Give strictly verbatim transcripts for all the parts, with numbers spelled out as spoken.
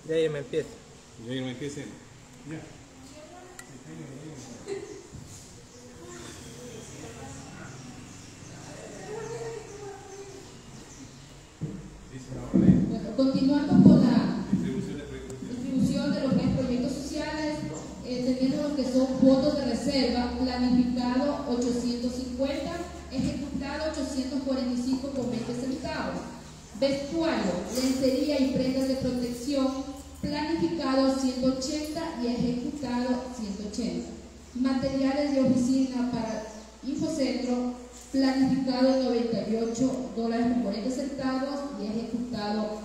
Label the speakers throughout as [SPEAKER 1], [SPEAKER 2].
[SPEAKER 1] Ya ahí me empieza.
[SPEAKER 2] Ya ahí me empieza. Ya.
[SPEAKER 3] Bueno, continuando con la distribución de lo que es proyectos sociales, eh, teniendo lo que son votos de reserva, planificado ochocientos cincuenta, ejecutado ochocientos cuarenta y cinco con veinte centavos. Vestuario, lencería y prendas de protección, planificado ciento ochenta y ejecutado ciento ochenta. Materiales de oficina para Infocentro, planificado noventa y ocho dólares con cuarenta centavos y ejecutado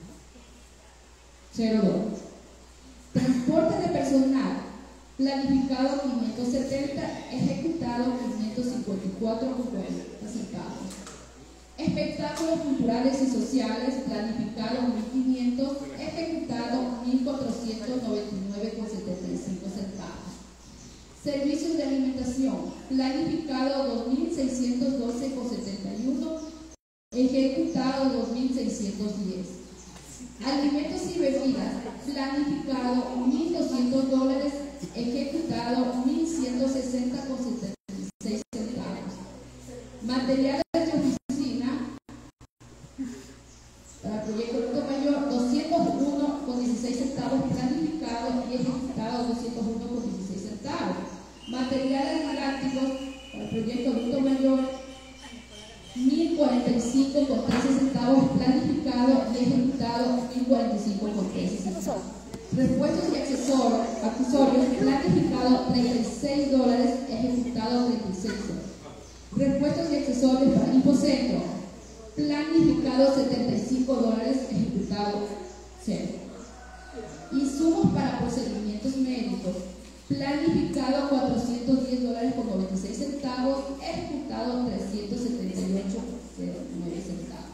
[SPEAKER 3] cero dólares. Transporte de personal, planificado quinientos setenta, ejecutado quinientos cincuenta y cuatro con cuarenta centavos. Espectáculos culturales y sociales, planificado mil quinientos, ejecutado mil cuatrocientos noventa y nueve con setenta y cinco centavos. Servicios de alimentación, planificado dos mil seiscientos doce con setenta y uno, ejecutado dos mil seiscientos diez. Alimentos y bebidas, planificado mil doscientos dólares, ejecutado mil ciento sesenta con setenta y seis centavos. Materiales de oficina para proyecto adulto mayor, doscientos uno con dieciséis centavos, planificado y ejecutado doscientos uno con dieciséis centavos. Materiales didácticos para el proyecto adulto mayor, mil cuarenta y cinco con trece centavos, planificado y ejecutado mil cuarenta y cinco con trece centavos. Repuestos y accesorios, accesorios planificado treinta y seis dólares, ejecutado treinta y seis dólares. Repuestos y accesorios para Infocentro, planificado setenta y cinco dólares, ejecutado cero. Insumos para procedimientos médicos, planificado cuatrocientos diez dólares con noventa y seis centavos, ejecutado trescientos setenta y ocho con nueve centavos.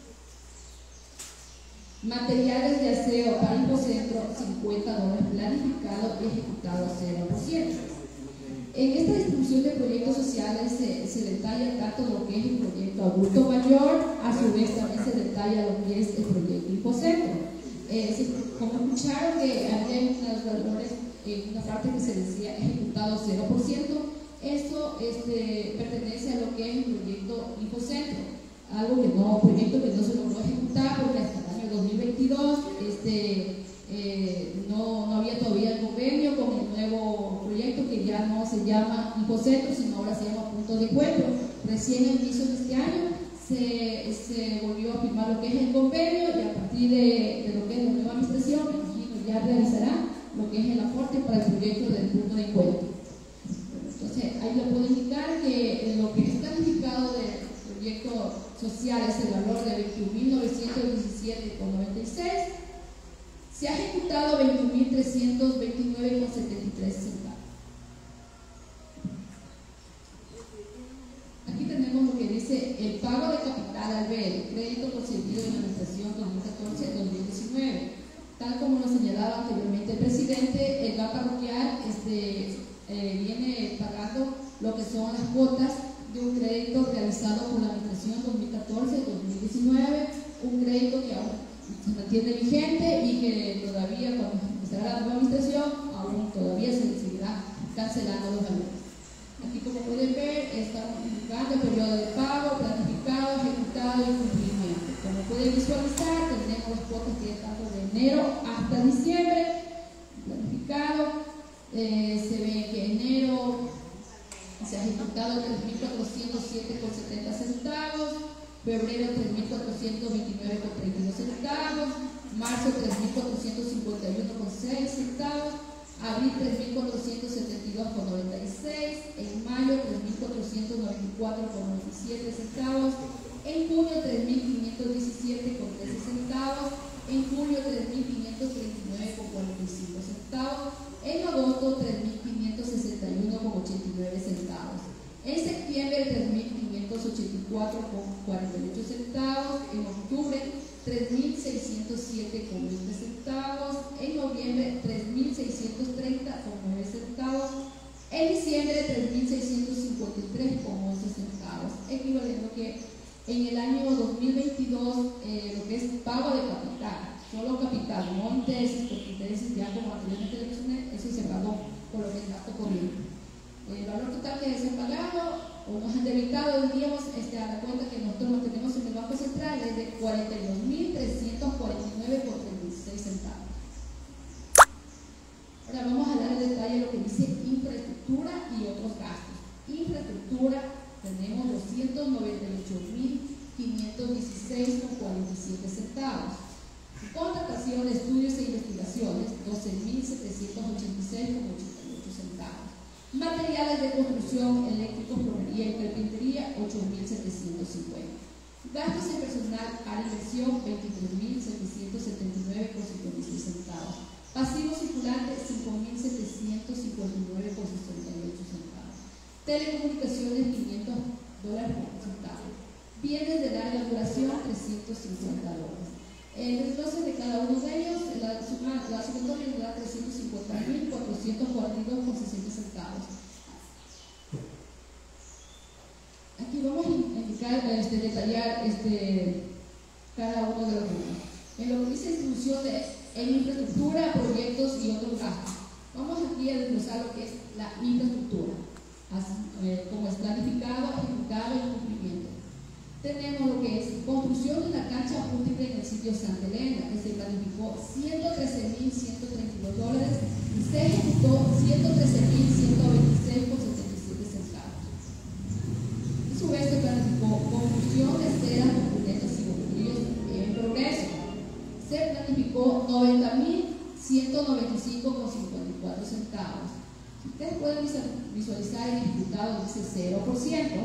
[SPEAKER 3] Materiales de aseo para Infocentro, cincuenta dólares, planificado y ejecutado cero por ciento. En esta distribución de proyectos sociales se, se detalla tanto lo que es el proyecto adulto mayor, a su vez también se detalla lo que es el proyecto Infocentro. Eh, se, como escucharon que había unos valores, eh, una parte que se decía ejecutado cero por ciento, esto este, pertenece a lo que es el proyecto Infocentro, algo que no, proyecto que no se logró ejecutar porque hasta el año dos mil veintidós este, eh, no, no había todavía el convenio con el nuevo proyecto que ya no se llama Infocentro, sino ahora se llama Punto de Encuentro. Recién al inicio de este año se, se volvió a firmar lo que es el convenio y a partir de, de lo que es la nueva administración, ya realizará lo que es el aporte para el proyecto del Punto de Encuentro. Entonces, ahí le puedo indicar que lo que es planificado del proyecto social es el valor de veintiún mil novecientos diecisiete con noventa y seis, se ha ejecutado veintiún mil trescientos veintinueve con setenta y tres centavos. Aquí tenemos lo que dice el pago de capital al ver, crédito concedido en la administración dos mil catorce dos mil diecinueve. Tal como lo señalaba anteriormente el presidente, el G A P parroquial este, eh, viene pagando lo que son las cuotas de un crédito realizado por la administración dos mil catorce dos mil diecinueve, un crédito que aún se mantiene vigente y que todavía cuando empezará la nueva administración aún todavía se seguirá cancelando los valores. Aquí, como pueden ver, estamos indicando el periodo de pago, planificado, ejecutado y cumplimiento. Como pueden visualizar, tenemos las cuotas que están de enero hasta diciembre, planificado. Eh, se ve que enero se ha ejecutado tres mil cuatrocientos siete con setenta centavos, febrero tres mil cuatrocientos veintinueve con treinta y dos centavos, marzo tres mil cuatrocientos cincuenta y uno con seis centavos, abril tres mil cuatrocientos setenta y dos con noventa y seis, en mayo tres mil cuatrocientos noventa y cuatro con noventa y siete centavos, en junio tres mil quinientos diecisiete con trece centavos, en julio tres mil quinientos treinta y nueve con cuarenta y cinco centavos, en agosto tres mil quinientos sesenta y uno con ochenta y nueve centavos, en septiembre tres mil quinientos ochenta y cuatro con cuarenta y ocho centavos, en octubre tres mil seiscientos siete con veinte centavos, en noviembre tres mil seiscientos treinta con nueve centavos, en diciembre tres mil seiscientos cincuenta y tres con once centavos, equivaliendo que en el año dos mil veintidós eh, lo que es pago de capital, solo capital capital, no intereses, porque intereses ya como anteriormente le mencioné, eso se pagó por lo que es gasto corriente. El valor total que se ha pagado o nos han debitado, diríamos, este, a la cuenta que nosotros lo tenemos en el Banco Central es de cuarenta y dos mil trescientos cuarenta y nueve con treinta y seis centavos. Ahora vamos a dar en detalle lo que dice infraestructura y otros gastos. Infraestructura tenemos doscientos noventa y ocho mil quinientos dieciséis con cuarenta y siete centavos. Contratación de estudios e investigaciones, doce mil setecientos ochenta y seis con ochenta y ocho centavos. Materiales de construcción, eléctricos, plomería y carpintería, ocho mil setecientos cincuenta. Gastos en personal para inversión, veintitrés mil setecientos setenta y nueve con cincuenta y seis centavos. Pasivos circulantes, cinco mil setecientos cincuenta y nueve con sesenta y ocho centavos. Telecomunicaciones, quinientos dólares por centavo. Bienes de larga duración, trescientos cincuenta dólares. El desglose de cada uno de ellos, la, suma, la sumatoria nos da trescientos cincuenta mil cuatrocientos cuarenta y dos con sesenta centavos. Aquí vamos a indicar, este, detallar este, cada uno de los rubros. En lo que dice distribución de en infraestructura, proyectos y otros gastos. Vamos aquí a desglosar lo que es la infraestructura, así, eh, como es planificado, ejecutado y cumplimiento. Tenemos lo que es construcción de una cancha múltiple en el sitio Santa Elena, que se planificó ciento trece mil ciento treinta y dos dólares y se ejecutó ciento trece mil ciento veintiséis con setenta y siete centavos. A su vez se planificó construcción de aceras, cunetas y bombillos en progreso. Se planificó noventa mil ciento noventa y cinco con cincuenta y cuatro centavos. Si ustedes pueden visualizar el ejecutado, dice cero por ciento.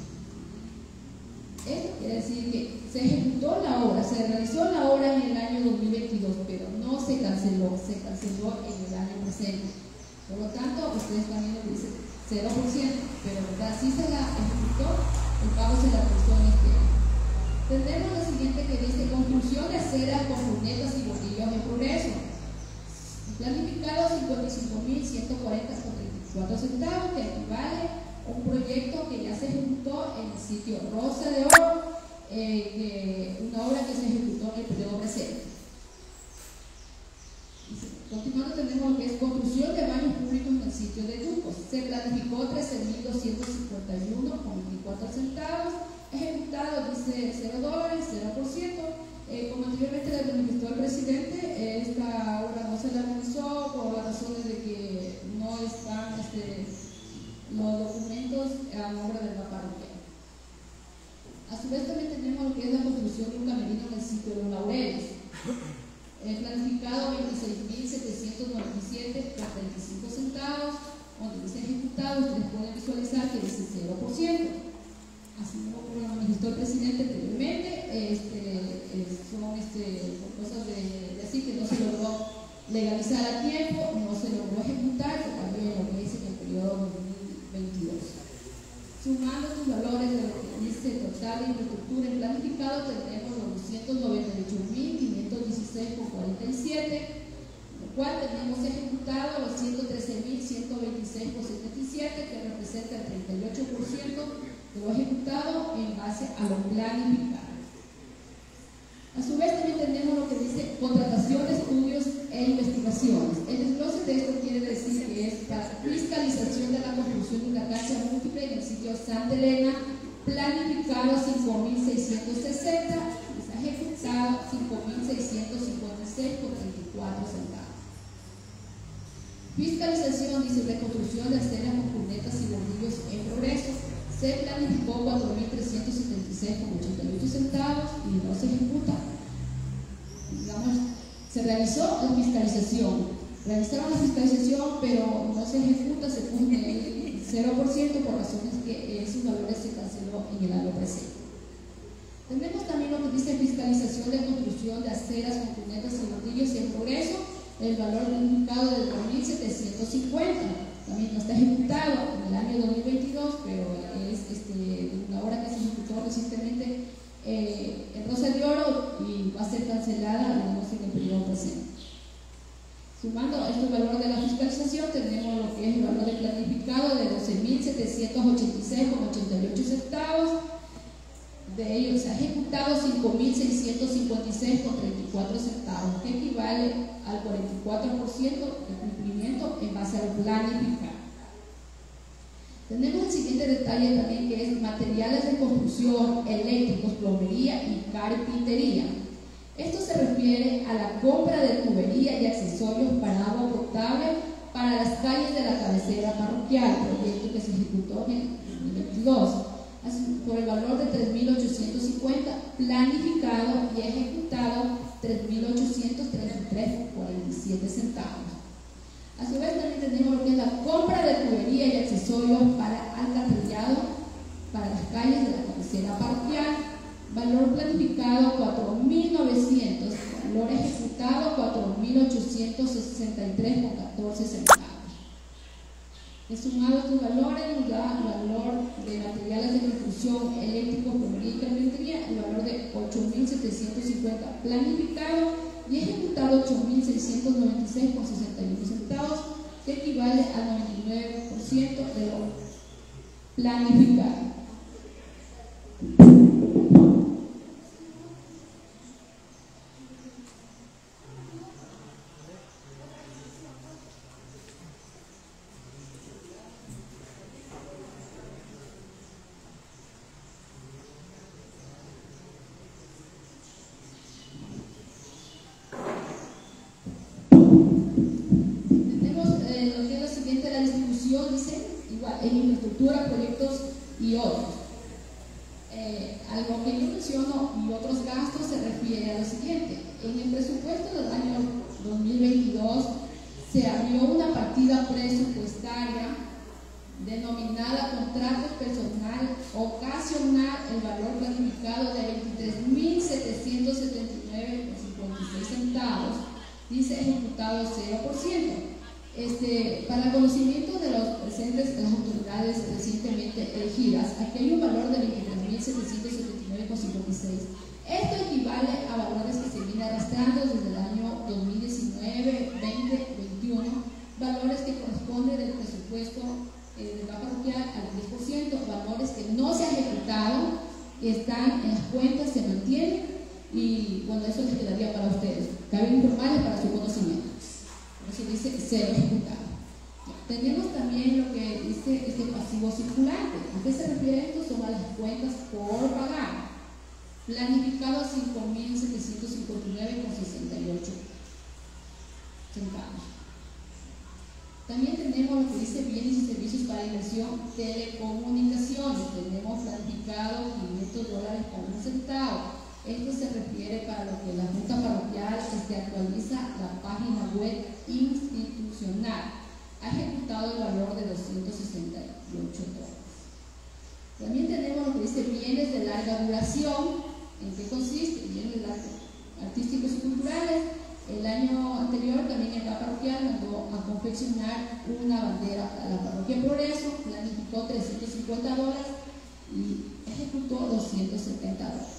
[SPEAKER 3] Esto quiere decir que se ejecutó la obra, se realizó la obra en el año dos mil veintidós, pero no se canceló, se canceló en el año presente. Por lo tanto, ustedes también lo dicen cero por ciento, pero ¿verdad? Sí se la ejecutó, el pago se la realizó en este año. Tendremos lo siguiente que dice construcción de aceras con lunetas y bombillos en progreso. Planificado cincuenta y cinco mil ciento cuarenta con treinta y cuatro centavos, que equivale un proyecto que ya se ejecutó en el sitio Rosa de Oro, eh, que, una obra que se ejecutó en el periodo presente. Continuando tenemos lo que es construcción de baños públicos en el sitio de Ducos. Se planificó trece mil doscientos cincuenta y uno con veinticuatro centavos, ejecutado dice cero dólares, cero por ciento. Eh, como anteriormente le manifestó el presidente, eh, esta obra no se la realizó por las razones de que no están este, los documentos a nombre del parroquial. A su vez también tenemos lo que es la construcción de un camerino en el sitio de los Laureles. Eh, planificado veintiséis mil setecientos noventa y siete con treinta y cinco centavos, donde dice ejecutado, ustedes pueden visualizar que dice cero por ciento. Así como lo manifestó el presidente anteriormente, este, eh, son este, cosas de, de así que no se logró legalizar a tiempo, no se logró ejecutar, que también lo que dice en el periodo dos mil veintidós. Sumando los valores de lo que dice total de infraestructura en planificado, tendremos los doscientos noventa y ocho mil quinientos dieciséis con cuarenta y siete, lo cual tenemos ejecutado los ciento trece mil ciento veintiséis con setenta y siete, que representa el treinta y ocho por ciento de lo ejecutado en base a lo planificado. A su vez también tenemos lo que dice contratación de estudios e investigaciones. El desglose de esto quiere decir que es para fiscalización de la construcción de una cancha múltiple en el sitio Santa Elena, planificado cinco mil seiscientos sesenta y se ha ejecutado cinco mil seiscientos cincuenta y seis con treinta y cuatro centavos. Fiscalización dice reconstrucción de aceras con cunetas y bombillos en progreso. Se planificó cuatro mil trescientos setenta y seis con ochenta y ocho centavos y no se ejecuta. Digamos, se realizó la fiscalización, realizaron la fiscalización, pero no se ejecuta, se pone el cero por ciento por razones que esos valores se canceló en el año presente. Tenemos también lo que dice fiscalización de construcción de aceras con cunetas y bordillos en progreso, el valor planificado de dos mil setecientos cincuenta. También no está ejecutado en el año dos mil veintidós, pero es este, una obra que se ejecutó recientemente eh, en Rosa de Oro y va a ser cancelada, digamos, en el periodo presente. Sumando estos valores de la fiscalización, tenemos lo que es el valor de planificado de doce mil setecientos ochenta y seis con ochenta y ocho centavos, de ellos se ha ejecutado cinco mil seiscientos cincuenta y seis con treinta y cuatro centavos, que equivale al cuarenta y cuatro por ciento de cumplimiento en base al planificado. Tenemos el siguiente detalle también, que es materiales de construcción, eléctricos, plomería y carpintería. Esto se refiere a la compra de tubería y accesorios para agua potable para las calles de la cabecera parroquial, proyecto que se ejecutó en el dos mil veintidós, por el valor de tres mil ochocientos cincuenta, planificado y ejecutado tres mil ochocientos treinta y tres con cuarenta y siete centavos. A su vez también tenemos lo que es la compra de tubería y accesorios para alcantarillado para las calles de la cabecera parroquial, valor planificado cuatro mil novecientos, valor ejecutado cuatro mil ochocientos sesenta y tres con catorce centavos. Sumado estos valores nos da el valor de materiales de construcción, eléctricos, plomería y carpintería, el valor de ocho mil setecientos cincuenta planificado y ejecutado ocho mil seiscientos noventa y seis con sesenta y uno centavos, que equivale al noventa y nueve por ciento de lo planificado. En infraestructura, proyectos y otros. Eh, algo que yo menciono y otros gastos se refiere a lo siguiente. En el presupuesto del año dos mil veintidós se abrió una partida presupuestaria denominada contratos personal ocasional, el valor planificado de veintitrés mil setecientos setenta y nueve con cincuenta y seis centavos, dice ejecutado cero por ciento. Este, para el conocimiento de los presentes, de las autoridades recientemente elegidas, aquí hay un valor de veintitrés mil setecientos setenta y nueve con cincuenta y seis. Esto equivale a valores que se vienen arrastrando desde el año dos mil diecinueve, veinte, veintiuno, valores que corresponden del presupuesto eh, de la parroquial al diez por ciento, valores que no se han ejecutado, están en las cuentas, se mantienen, y bueno, eso les quedaría para ustedes. Cabe informarles para su conocimiento. Eso dice cero ejecutado. Tenemos también lo que dice este pasivo circulante. ¿A qué se refiere esto? Son a las cuentas por pagar. Planificado cinco mil setecientos cincuenta y nueve con sesenta y ocho centavos. También tenemos lo que dice bienes y servicios para inversión, telecomunicaciones. Tenemos planificado quinientos dólares con un centavo. Esto se refiere para lo que la Junta Parroquial este, actualiza la página web institucional. Ha ejecutado el valor de doscientos sesenta y ocho dólares. También tenemos lo que dice bienes de larga duración. ¿En qué consiste? Bienes artísticos y culturales. El año anterior también el parroquial mandó a confeccionar una bandera a la parroquia Progreso, planificó trescientos cincuenta dólares y ejecutó doscientos setenta dólares.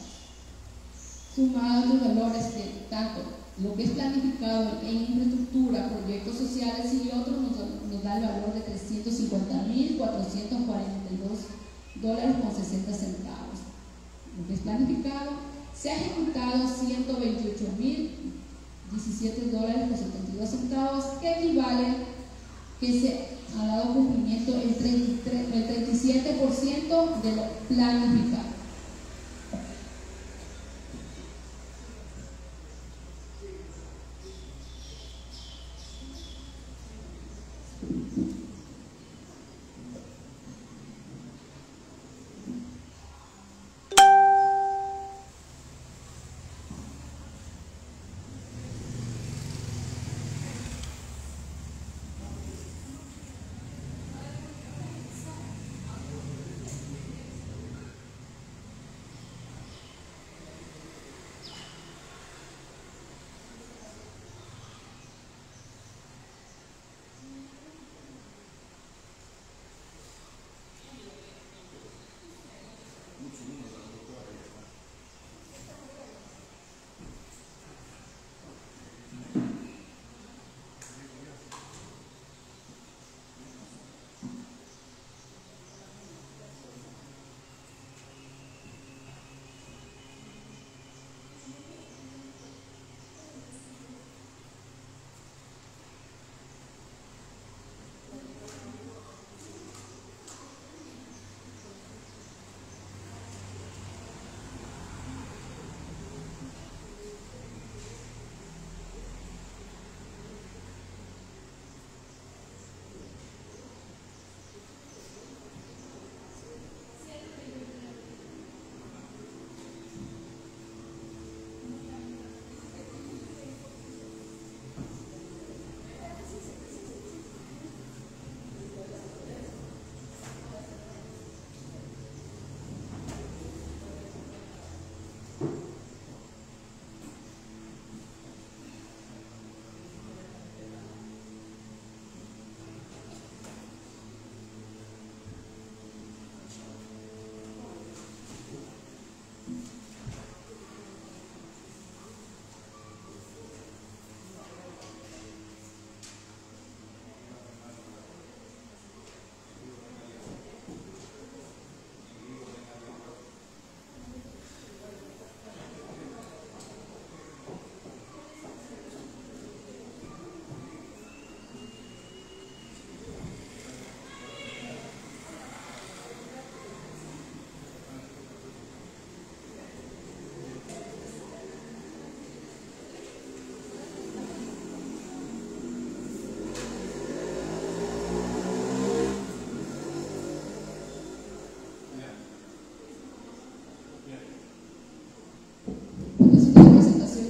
[SPEAKER 3] Sumados los valores que tanto lo que es planificado en infraestructura, proyectos sociales y otros nos, nos da el valor de trescientos cincuenta mil cuatrocientos cuarenta y dos dólares con sesenta centavos. Lo que es planificado, se ha ejecutado ciento veintiocho mil diecisiete dólares con setenta y dos centavos, que equivale que se ha dado cumplimiento el, treinta y tres, el treinta y siete por ciento de lo planificado.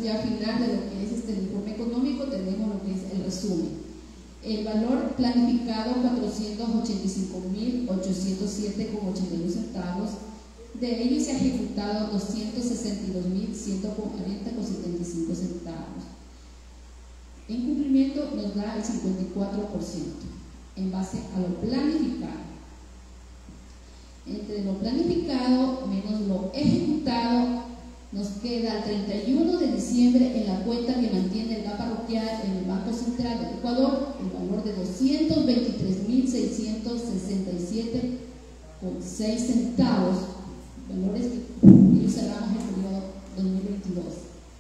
[SPEAKER 3] ya final de lo que es este informe económico, tenemos lo que es el resumen. El valor planificado cuatrocientos ochenta y cinco mil ochocientos siete con ochenta y dos centavos. De ellos se ha ejecutado doscientos sesenta y dos mil ciento cuarenta con setenta y cinco centavos. En cumplimiento nos da el cincuenta y cuatro por ciento en base a lo planificado. Entre lo planificado menos lo ejecutado, nos queda el treinta y uno de diciembre en la cuenta que mantiene el G A P parroquial en el Banco Central del Ecuador el valor de doscientos veintitrés mil seiscientos sesenta y siete con seis centavos, valores que ellos cerramos en el periodo dos mil veintidós.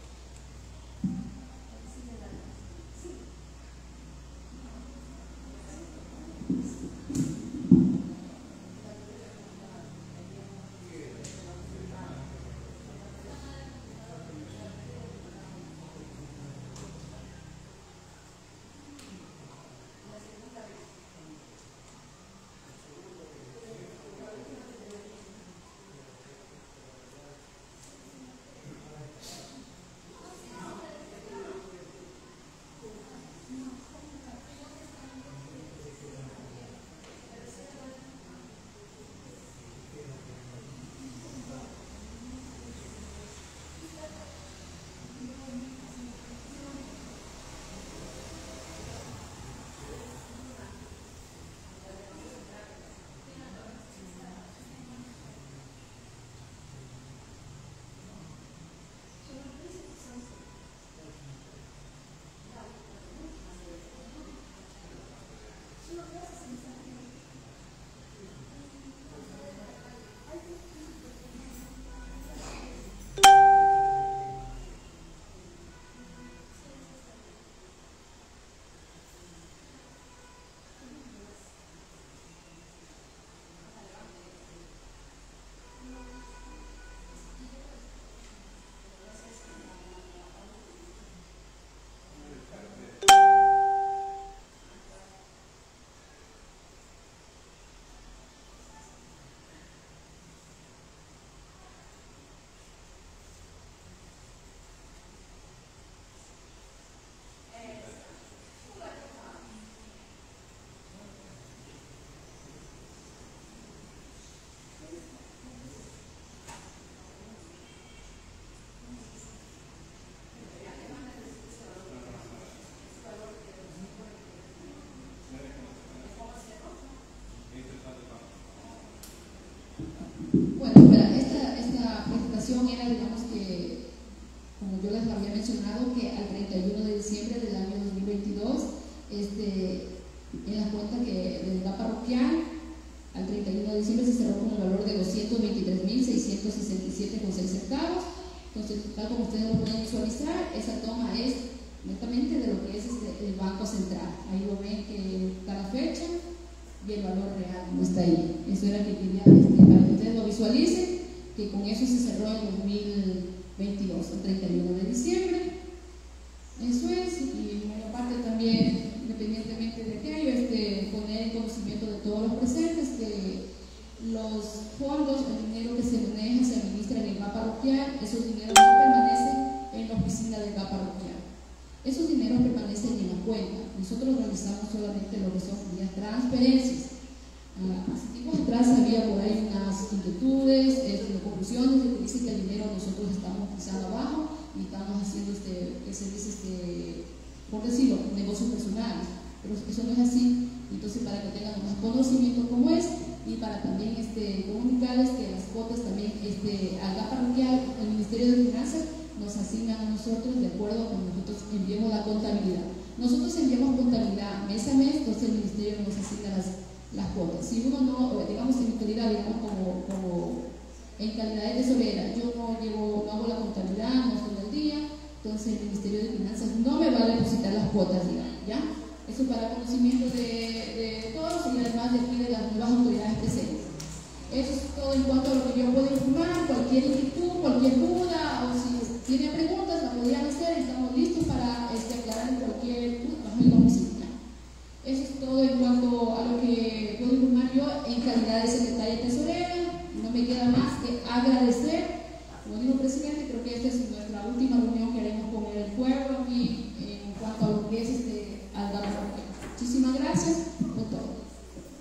[SPEAKER 3] Bueno, para esta, esta presentación era, digamos que, como yo les había mencionado, que al treinta y uno de diciembre del año dos mil veintidós, este, en la cuenta que del G A P parroquial, al treinta y uno de diciembre se cerró con el valor de doscientos veintitrés mil seiscientos sesenta y siete con seis centavos. Entonces, tal como ustedes lo pueden visualizar, esa toma es netamente de lo que es este, el Banco Central. Ahí lo ven que está la fecha y el valor real no está ahí. Eso era que quería, este, para que ustedes lo visualicen, que con eso se cerró en dos mil veintidós, el treinta y uno de diciembre. Eso es, y bueno, aparte también, independientemente de aquello, este, poner en conocimiento de todos los presentes que los fondos, el dinero que se maneja, se administra en el G A P parroquial, esos dineros no permanecen en la oficina del G A P parroquial. Esos dineros permanecen en la cuenta. Nosotros realizamos solamente lo que son vía transferencias. Uh, hace tiempo atrás había por ahí unas inquietudes, este, conclusiones de que dicen que el dinero nosotros estamos pisando abajo y estamos haciendo, este, que se dice, este, por decirlo, negocios personales. Pero eso no es así. Entonces, para que tengan más conocimiento como es, y para también este, comunicarles que las cuotas también este, al G A P parroquial, el Ministerio de Finanzas nos asignan a nosotros de acuerdo con nosotros enviamos la contabilidad. Nosotros enviamos contabilidad mes a mes, entonces el Ministerio nos asigna las, las cuotas. Si uno no, digamos en mi calidad, digamos como, como en calidad de tesorera, yo no, llevo, no hago la contabilidad, no estoy al día, entonces el Ministerio de Finanzas no me va a depositar las cuotas, digamos, ¿ya? Eso para conocimiento de, de todos y además de aquí de las nuevas autoridades presentes. Eso es todo en cuanto a lo que yo puedo informar. Cualquier inquietud, cualquier duda o si tiene preguntas, la podrían hacer. Estamos listos para este, aclarar cualquier duda en la oficina. Eso es todo en cuanto a lo que puedo informar yo en calidad de secretaria tesorera. No me queda más que agradecer. Como dijo el presidente, creo que esta es nuestra última reunión